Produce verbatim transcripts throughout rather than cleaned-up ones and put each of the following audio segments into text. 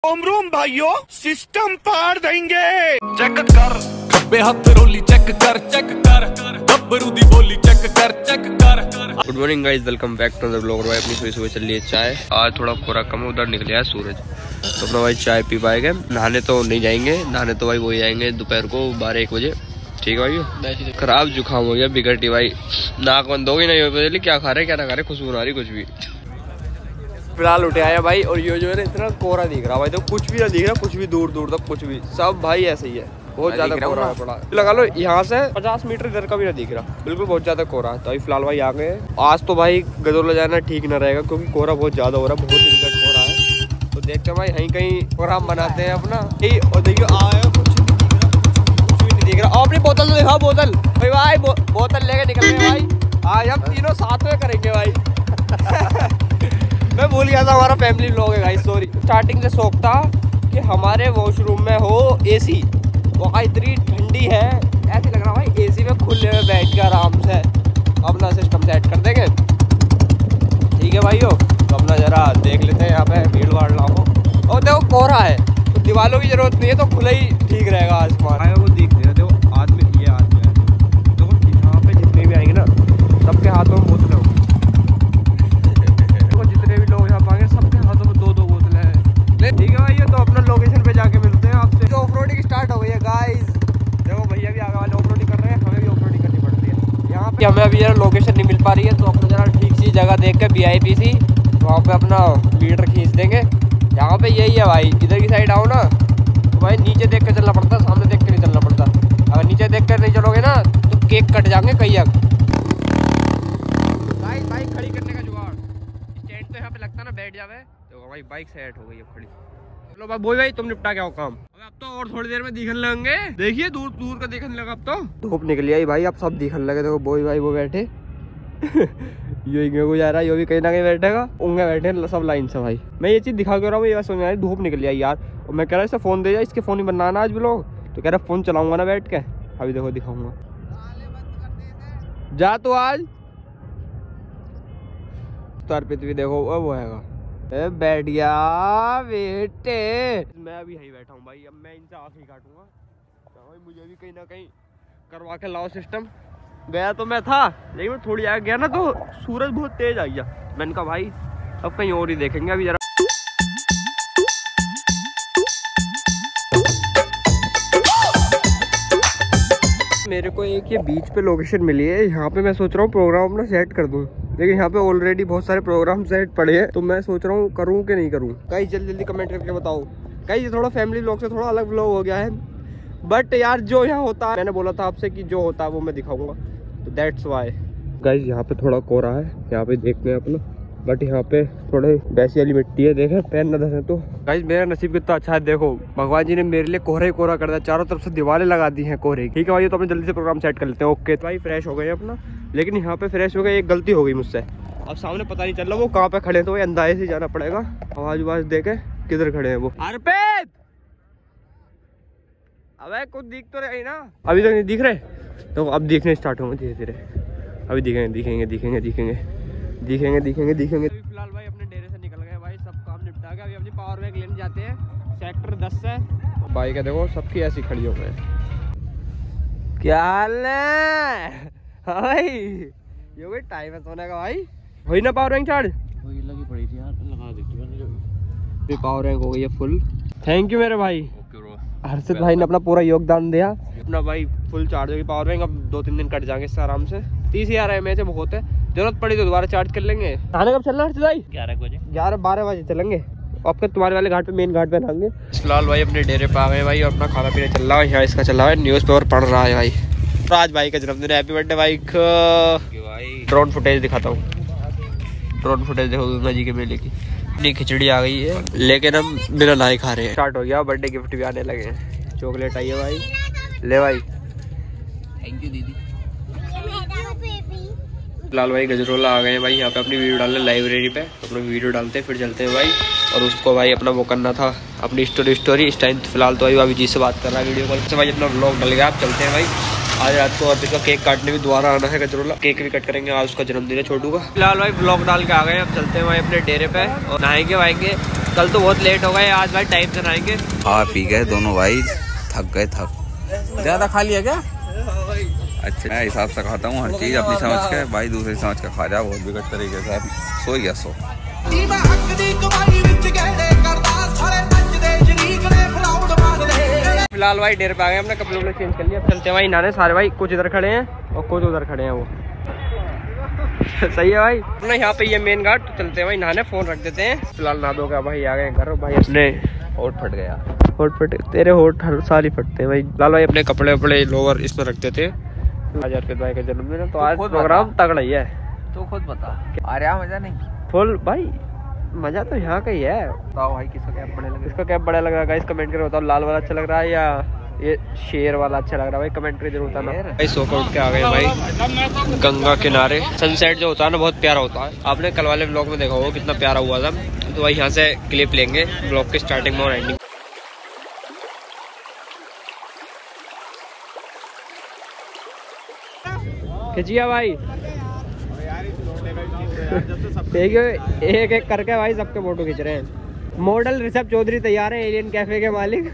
Home room भाइयों, system पार देंगे। Check कर खब्बे हाथ रोली, चेक कर चेक कर गब्बरू दी बोली, चेक कर चेक कर। Good morning guys, welcome back to the blog. भाई अपनी सुबह सुबह चल रही है चाय। आज थोड़ा कोरा कम है, उधर निकले है सूरज, तो अपना भाई चाय पी पाएंगे। नहाने तो नहीं जाएंगे, नहाने तो भाई वही जाएंगे दोपहर को बारह एक बजे। ठीक है भाई। खराब जुकाम हो गया बिगड़ती भाई, नाक बंद हो गई नहीं हो पता क्या खा रहे क्या ना खा रहे, खुशबू आ रही कुछ भी। फिलहाल उठे आया भाई, और ये जो है इतना कोरा दिख रहा भाई, तो कुछ भी ना दिख रहा, कुछ भी दूर दूर तक कुछ भी, सब भाई ऐसे ही है, बहुत ज्यादा कोरा है पड़ा। लगा लो यहाँ से पचास मीटर इधर का भी ना दिख रहा, बिल्कुल बहुत ज्यादा कोरा है। तो अभी फिलहाल भाई आ गए। आज तो भाई गजोला जाना ठीक ना रहेगा, क्योंकि कोरा बहुत ज्यादा हो रहा है, बहुत ही विकट हो रहा है। तो देखते हैं भाई कहीं कहीं प्रोग्राम बनाते हैं अपना। और देखिए आया कुछ कुछ भी नहीं दिख रहा। अपनी बोतल तो दिखाओ, बोतल भाई भाई बोतल लेके निकल गए भाई। आज हम तीनों साथ में करेंगे भाई। मैं भूल गया था हमारा फैमिली व्लॉग है गाइस, सॉरी। स्टार्टिंग से शौक था कि हमारे वॉशरूम में हो एसी, वहाँ इतनी ठंडी है, ऐसे लग रहा भाई एसी में खुले में बैठ के आराम से अपना सिस्टम सेट कर देंगे। ठीक है भाइयों, तो अपना जरा देख लेते हैं यहाँ पे भीड़ भाड़ ना हो। और देखो कोहरा है तो दीवारों की जरूरत नहीं है, तो खुला ही ठीक रहेगा आसमान। वो देख रहे देखो आदमी, ये आदमी है देखो, यहाँ पे जितने भी आएंगे ना सबके हाथों में बोतल होगी। ठीक है भाई, तो अपना लोकेशन पे जाके मिलते हैं आपसे। तो ऑफरोडिंग स्टार्ट हो गई है गाइस। देखो भैया भी आगे वाले ऑफरोडिंग कर रहे हैं, हमें भी ऑफरोडिंग करनी पड़ती है। यहाँ पे हमें अभी जरा लोकेशन नहीं मिल पा रही है, तो अपना जरा ठीक सी जगह देख के वी आई पी सी वहाँ पे अपना मीटर खींच देंगे। यहाँ पे यही है भाई, इधर की साइड आओ ना तो भाई नीचे देख के चलना पड़ता, सामने देख के नहीं चलना पड़ता। अगर नीचे देख कर नहीं चलोगे ना तो केक कट जाएंगे कई जगह। बाइक बाइक खड़ी करने का जुगाड़, स्टैंड तो यहाँ पे लगता ना बैठ जावे, तो भाई बाइक सेट हो गई है खड़ी। चलो भाई बोल भाई तुम निपटा क्या हो काम। अब तो और थोड़ी देर में दिखने लगेंगे, देखिए दूर दूर का दिखने लगा। अब तो धूप निकली आई भाई, अब सब दिखने लगे। देखो बोई भाई वो बैठे यो इंगे जा रहा है, यो भी कहीं ना कहीं बैठेगा, उंगे बैठे सब लाइन से। भाई मैं ये चीज दिखा के रहा हूँ, ये समझ आ धूप निकली आई यार। और मैं कह रहा हूँ फोन दे जाए, इसके फोन ही बनना आज भी लोग, तो कह रहा फोन चलाऊंगा ना बैठ के। अभी देखो दिखाऊंगा, जा तो आज तो अर्पित भी देखो वो है बैठ गया बेटे। मैं अभी यही बैठा हूँ भाई, अब मैं इनसे आँख ही काटूंगा। तो मुझे भी कहीं ना कहीं करवा के लाओ सिस्टम। गया तो मैं था, लेकिन थोड़ी आगे गया ना तो सूरज बहुत तेज आ गया। मैंने कहा भाई अब कहीं और ही देखेंगे अभी जरा। मेरे को एक ये बीच पे लोकेशन मिली है, यहाँ पे मैं सोच रहा हूँ प्रोग्राम अपना सेट कर दूँ, लेकिन यहाँ पे ऑलरेडी बहुत सारे प्रोग्राम सेट पड़े हैं, तो मैं सोच रहा हूँ करूँ कि नहीं करूँ। गाइस जल्दी जल्दी कमेंट करके बताओ। गाइस ये थोड़ा फैमिली व्लॉग से थोड़ा अलग व्लॉग हो गया है, बट यार जो यहाँ होता है, मैंने बोला था आपसे कि जो होता है वो मैं दिखाऊंगा, तो दैट्स वाई। गाइस यहाँ पे थोड़ा कोहरा है, यहाँ पे देखते हैं अपना, बट यहाँ पे थोड़े वैसी वाली मिट्टी है, देखे पैन न धसे। तो गाइस मेरा नसीब कितना अच्छा है, देखो भगवान जी ने मेरे लिए कोहरा ही कोहरा कर दिया, चारों तरफ से दीवारें लगा दी हैं कोहरे। ठीक है भाई, तो अपने जल्दी से प्रोग्राम सेट कर लेते हैं। ओके भाई फ्रेश हो गए अपना, लेकिन यहाँ पे फ्रेश हो गए, एक गलती हो गई मुझसे। अब सामने पता नहीं चल रहा वो कहाँ पे खड़े, तो अंदाजे से जाना पड़ेगा। आवाज आवाज देके किधर खड़े हैं वो। अर्पित अबे कुछ दिख तो रहे ना, अभी तक नहीं दिख रहे, तो अब दिखने स्टार्ट होंगे धीरे धीरे। अभी दिखेंगे दिखेंगे दिखेंगे दिखेंगे दिखेंगे दिखेंगे दिखेंगे। फिलहाल भाई अपने डेरे से निकल गए भाई, सब काम निपटा के अभी अपनी पावर बैंक लेने जाते हैं सेक्टर दस से। बाइक है देखो सबकी ऐसी खड़ी हो गए। क्या हाल है भाई, ये कोई टाइम है सोने का भाई। वही ना पावर बैंक चार्ज वही लगी पड़ी थी यार, लगा देती है। पावर बैंक हो गई है फुल। थैंक यू मेरे भाई हर्षित भाई ने अपना पूरा योगदान दिया। अपना भाई फुल चार्ज होगी पावर बैंक, अब दो तीन दिन कट जाएंगे इससे आराम से। तीस हजार एम एच है, बहुत है, जरूरत पड़ी तो दोबारा चार्ज कर लेंगे। नहाने कब चलना हर्षित भाई? ग्यारह बजे ग्यारह बारह बजे चलेंगे, आपके तुम्हारे वाले घाट पे मेन घाट पे नहाएंगे। फिलहाल भाई अपने डेरे पे आ गए भाई, और अपना खाना पीना चल रहा है। यहाँ इसका चल रहा है, न्यूज पेपर पढ़ रहा है भाई। तो आज भाई का जन्मदिन, हैप्पी बर्थडे भाई। ड्रोन फुटेज दिखाता हूँ, ड्रोन फुटेज देखो गंगा जी के मेले की। इतनी खिचड़ी आ गई है, लेकिन हम बिना नहाए खा रहे हैं। स्टार्ट हो गया, बर्थडे गिफ्ट भी आने लगे हैं। चॉकलेट आई है भाई, ले भाई। थैंक यू दीदी। फिलहाल भाई गजरोला आ गए हैं भाई, यहाँ पे अपनी वीडियो डालने लाइब्रेरी पे, अपना वीडियो डालते हैं फिर चलते हैं भाई। और उसको भाई अपना वो करना था अपनी स्टोरी स्टोरी इस टाइम। फिलहाल तो भाई अभी जी से बात कर रहा है वीडियो कॉल से भाई, अपना व्लॉग डल गया। आप चलते हैं भाई, आज रात को अर्पित का केक काटने भी दोबारा आना है गजरोला। केक भी कट करेंगे, आज उसका जन्मदिन है छोटू का। फिलहाल भाई ब्लॉग डाल के आ गए, अब चलते हैं भाई अपने डेरे पे और नहाएंगे वाएंगे। कल तो बहुत लेट हो गए, आज भाई टाइम से नहाएंगे। खा पी गए दोनों भाई, थक गए थक। ज्यादा खा लिया क्या? अच्छा मैं हिसाब से खाता हूँ हर चीज अपनी समझ के, भाई दूसरी समझ के खा जा। बहुत बिगड़ तरीके से सो गया सो। फिलहाल भाई डेरे पे आ गए, हमने कपड़े वपड़े चेंज कर लिया। अब चलते हैं भाई नहाने। सारे भाई कुछ इधर खड़े हैं और कुछ उधर खड़े हैं वो सही है भाई अपना यहाँ पे ये मेन घाट। तो चलते हैं भाई नहाने, फोन रख देते हैं। फिलहाल नहा दो का भाई आ गए घर। भाई अपने होठ फट गया, होठ फटे तेरे होठ हर साल ही फटते हैं भाई। लाल भाई अपने कपड़े वपड़े लोअर इसमें रखते थे। आज अर्पित भाई का जन्मदिन है तो आज प्रोग्राम तगड़ा ही है। तो खुद बता आ रहा मजा नहीं? फुल भाई मजा तो यहाँ का ही है। बताओ भाई किसका कैप बड़े लग इसका कैप बड़ा लग रहा है गाइस, कमेंट करके बताओ लाल वाला अच्छा लग रहा है या ये शेर वाला अच्छा लग रहा है भाई, कमेंट करके जरूर बताना। भाई सो कर उठ के आ गए भाई गंगा किनारे। सनसेट जो होता है ना बहुत प्यारा होता है। आपने कल वाले ब्लॉग में देखा होगा कितना प्यारा हुआ था। तो भाई यहाँ से क्लिप लेंगे ब्लॉग के स्टार्टिंग में और एंडिंग। खिंचिया भाई देखिए एक एक करके भाई सबके फोटो खींच रहे हैं। मॉडल ऋषभ चौधरी तैयार है, एलियन कैफे के मालिक।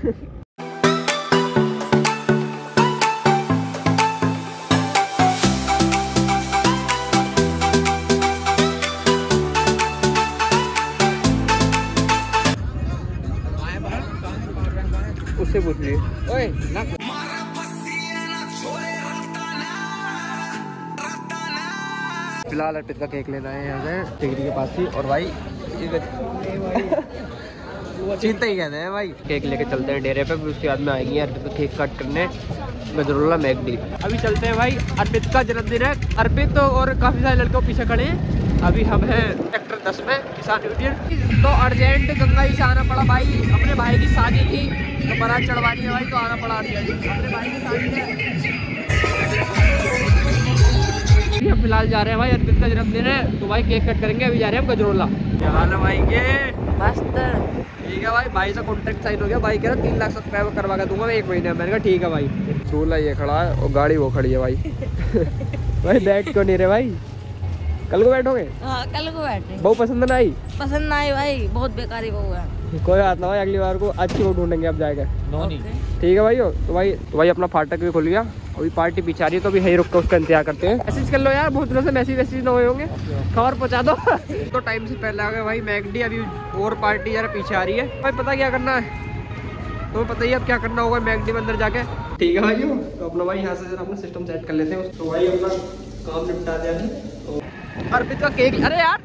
उससे पूछ लीजिए। फिलहाल अर्पित का केक लेना है यहाँ से डिग्री के पास ही। और भाई चीता ही कहते हैं भाई। केक लेके चलते हैं डेरे पे, फिर उसके बाद में आएंगे अर्पित का केक कट करने गजरोला मैगडी। अभी चलते हैं भाई, अर्पित का जन्मदिन है। अर्पित तो और काफी सारे लड़कों पीछे खड़े हैं। अभी हम हैं सेक्टर दस में किसान यूनियन। तो अर्जेंट गंगा से आना पड़ा भाई, अपने भाई की शादी थी तो बारात चढ़वानी है भाई, तो आना पड़ा अर्जेंट। अपने भाई की शादी है। हम फिलहाल जा रहे हैं भाई, अर्पित का जन्मदिन है तो भाई केक कट करेंगे। अभी जा रहे हैं हम गजरोला। क्या हाल है भाई के? मस्त ठीक है भाई। भाई से कॉन्ट्रैक्ट साइन हो गया। भाई कह रहा तीन लाख सब्सक्राइबर करवा के दूंगा मैं एक महीने में। मैंने कहा ठीक है भाई। दूल्हा ये खड़ा है और गाड़ी वो खड़ी है भाई भाई बैठ क्यों नहीं रहे भाई? कल को बैठोगे? हाँ कल को बैठे। बहू पसंद ना आई? पसंद ना आई भाई, बहुत बेकारी बहू है। कोई बात ना भाई, अगली बार को अच्छी वो ढूंढेंगे अब जाएगा। ठीक है भाई। हो तो भाई तो भाई अपना फाटक भी खुल गया। अभी पार्टी पीछे आ रही है तो अभी यही रुक कर उसका इंतजार करते हैं। मैसेज कर लो यार, बहुत दिनों से मैसेज वैसेज ना हुए होंगे, खबर पहुंचा दो तो टाइम से पहले आ गए भाई मैगडी। अभी और पार्टी जरा पीछे आ रही है भाई। पता क्या करना है तो पता ही अब क्या करना होगा मैगडी में अंदर जाके। ठीक है भाई। तो अपना भाई यहाँ से जरा अपना सिस्टम सेट कर लेते हैं। तो भाई अपना काम निपटा दिया है। तो अर्पित का केक, अरे यार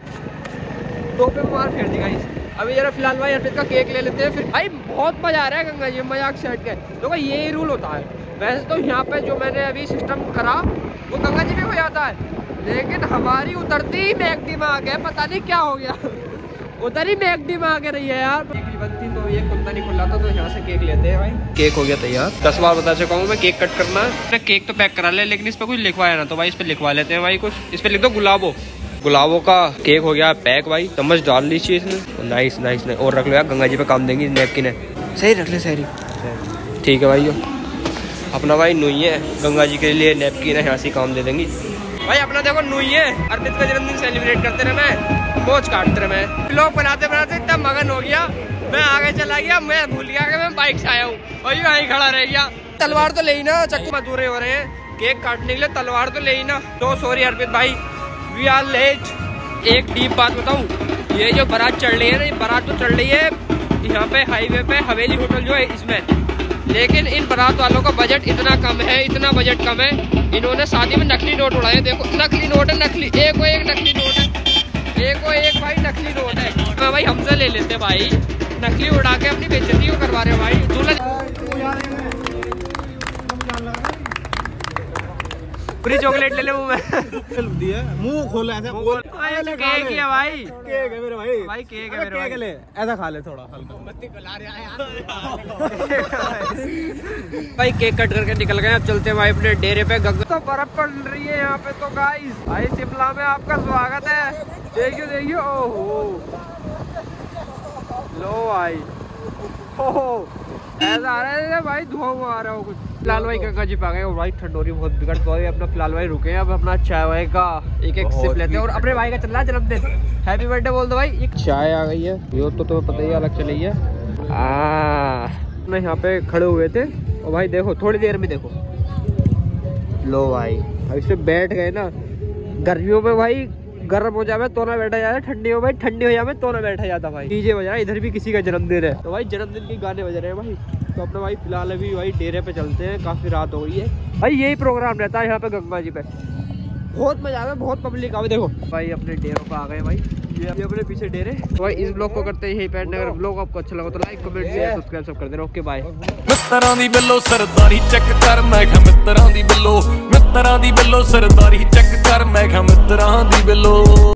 दो पे मार फेर दी गाइस। अभी जरा फिलहाल भाई अर्पित का केक ले लेते हैं। फिर भाई बहुत मजा आ रहा है गंगा जी, मजाक से हट के। देखो यही रूल होता है वैसे तो यहाँ पे जो मैंने अभी सिस्टम करा वो गंगा जी में हो जाता है, लेकिन हमारी उतरती ही मैगडी में आ गया। पता नहीं क्या हो गया उधर ही मैगडी में आ गया रही है यार। बनती तो ये कुंदा नहीं खुला था तो यहाँ से केक लेते हैं भाई। केक हो गया तैयार। दस बार बता चुका हूँ मैं केक कट करना है। केक तो पैक करा ले, लेकिन इस पर कुछ लिखवाया ना तो भाई इस पर लिखवा लेते हैं भाई कुछ। इस पर लिख दो गुलाबो। गुलाबों का केक हो गया पैक भाई। चम्मच डाल लीजिए इसमें। Nice nice nice. और रख लो यार, गंगा जी पे काम देंगी नैपकिन है। सही रख ले सही। ठीक है भाई। अपना भाई नुई है, गंगा जी के लिए नैपकिन है, यहाँ से काम दे देंगी भाई। अपना देखो नुई है, अर्पित का जन्मदिन सेलिब्रेट करते रहे, मैं मोच काटते रहे। मैं लोग बनाते बनाते इतना मगन हो गया, मैं आगे चला गया। मैं भूल गया कि मैं बाइक से आया हूँ और ये वहीं खड़ा रह गया। तलवार तो ले ही ना, चक्कू मजदूरे हो रहे हैं केक काटने के लिए, तलवार तो ले ही ना। तो सॉरी अर्पित भाई, वी आर लेट। एक डीप बात बताऊं, ये जो बारात चढ़ रही है ना, ये बारात तो चढ़ रही है यहाँ पे हाईवे पे हवेली होटल जो है इसमें, लेकिन इन बारात वालों का बजट इतना कम है, इतना बजट कम है। इन्होंने शादी में नकली नोट उड़ाए। देखो नकली नोट है, नकली एक वो एक नकली नोट है, एक वो एक भाई नकली नोट है। हाँ भाई हमसे ले लेते भाई, नकली उड़ा के अपनी बेइज्जती को करवा रहे भाई। दूल्हा पूरी चॉकलेट ले ले मुंह में मुंह खोला ऐसे बोल। केक ही है भाई, केक है मेरे भाई, भाई केक है मेरे भाई। ले ऐसा खा ले थोड़ा हल्का। भाई केक कट करके निकल गए। अब चलते हैं भाई अपने डेरे पे। गंगा तो बर्फ पड़ रही है यहाँ पे तो गाइस। भाई शिमला में आपका स्वागत है। देखियो देखियो, ओहो लो भाई, ओहो ऐसा आ रहा है भाई, धुआं हुआ आ रहा हो कुछ। फिलहाल भाई गंगा जी पा गए और भाई ठंडोरी बहुत बिगड़ तो है अपना। फिलहाल भाई रुके हैं, अब अपना चाय वाय का एक एक सिप लेते हैं। और अपने भाई का चल रहा है जन्मदिन, हैप्पी बर्थडे बोल दो भाई। एक चाय आ गई है, ये तो तुम्हें पता ही अलग चली है। मैं यहाँ पे खड़े हुए थे और भाई देखो थोड़ी देर में देखो लो भाई, अब इसमें बैठ गए ना। गर्मियों में भाई गर्म हो जावे तो ना बैठा जाता, ठंडी हो भाई ठंडी हो जावे तो ना बैठा जाता भाई। डीजे बज रहा है, इधर भी किसी का जन्मदिन है तो भाई जन्मदिन के गाने बज रहे हैं भाई। तो अपना भाई फिलहाल अभी भाई डेरे पे चलते हैं, काफी रात हो गई है भाई। यही प्रोग्राम रहता है यहाँ पे गंगा जी पे, बहुत मजा आवे, बहुत पब्लिक आवे। देखो भाई अपने डेरों पे आ गए भाई, ये अपने पीछे डेरे। तो भाई इस ब्लॉग को करते हैं यही पेंड। अगर ब्लॉग आपको अच्छा लगा तो लाइक कमेंट शेयर सब्सक्राइब सब कर देना। Okay bye. मित्तरां दी बिल्लो सरदारी चेक कर, मैं क्या मित्तरां दी बिल्लो, मित्तरां दी बिल्लो सरदारी चेक कर, मैं क्या मित्तरां दी बिल्लो।